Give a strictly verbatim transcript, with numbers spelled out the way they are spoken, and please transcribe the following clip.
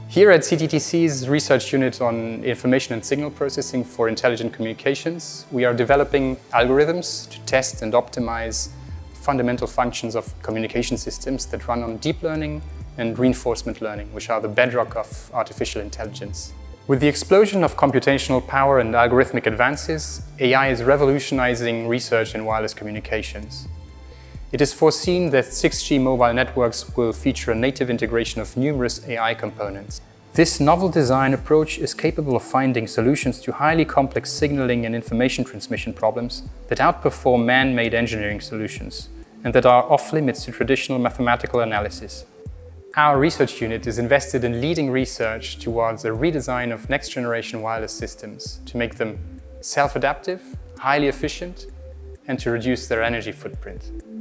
Here at C T T C's research unit on information and signal processing for intelligent communications, we are developing algorithms to test and optimize fundamental functions of communication systems that run on deep learning and reinforcement learning, which are the bedrock of artificial intelligence. With the explosion of computational power and algorithmic advances, A I is revolutionizing research in wireless communications. It is foreseen that six G mobile networks will feature a native integration of numerous A I components. This novel design approach is capable of finding solutions to highly complex signaling and information transmission problems that outperform man-made engineering solutions and that are off-limits to traditional mathematical analysis. Our research unit is invested in leading research towards a redesign of next-generation wireless systems to make them self-adaptive, highly efficient, and to reduce their energy footprint.